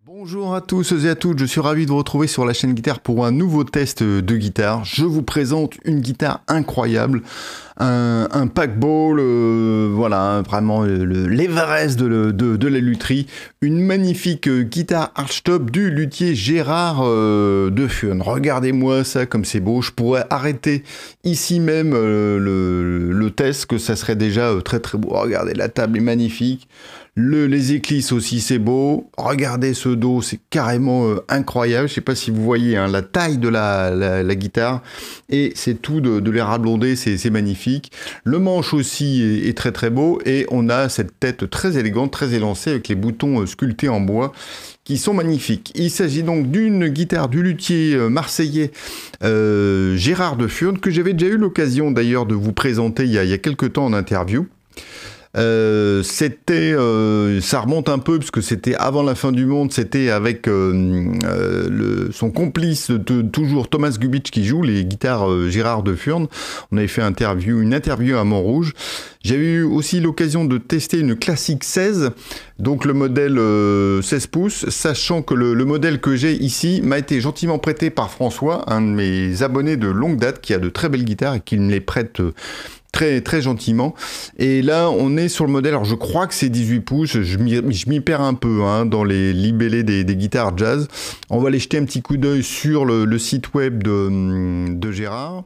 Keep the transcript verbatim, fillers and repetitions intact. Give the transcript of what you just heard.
Bonjour à tous et à toutes, je suis ravi de vous retrouver sur la chaîne Guitare pour un nouveau test de guitare. Je vous présente une guitare incroyable, un, un packball, euh, voilà, vraiment l'Everest de, de, de la lutherie. Une magnifique guitare archtop du luthier Gérard euh, de Furnes. Regardez-moi ça comme c'est beau, je pourrais arrêter ici même euh, le, le test, que ça serait déjà euh, très très beau. Regardez, la table est magnifique. Le, les éclisses aussi, c'est beau. Regardez ce dos, c'est carrément euh, incroyable. Je sais pas si vous voyez hein, la taille de la, la, la guitare. Et c'est tout de, de l'air à blonder, c'est magnifique. Le manche aussi est, est très très beau. Et on a cette tête très élégante, très élancée avec les boutons euh, sculptés en bois qui sont magnifiques. Il s'agit donc d'une guitare du luthier euh, marseillais euh, Gérard de Furnes, que j'avais déjà eu l'occasion d'ailleurs de vous présenter il y a, il y a quelques temps en interview. Euh, c'était, euh, ça remonte un peu parce que c'était avant la fin du monde, c'était avec euh, euh, le, son complice de, toujours Thomas Gubitsch qui joue les guitares euh, Gérard de Furnes. On avait fait interview, une interview à Montrouge. J'ai eu aussi l'occasion de tester une classique seize, donc le modèle euh, seize pouces, sachant que le, le modèle que j'ai ici m'a été gentiment prêté par François, un de mes abonnés de longue date qui a de très belles guitares et qui me les prête euh, très très gentiment. Et là on est sur le modèle, alors je crois que c'est dix-huit pouces, je m'y perds un peu hein, dans les libellés des, des guitares jazz. On va aller jeter un petit coup d'œil sur le, le site web de, de Gérard.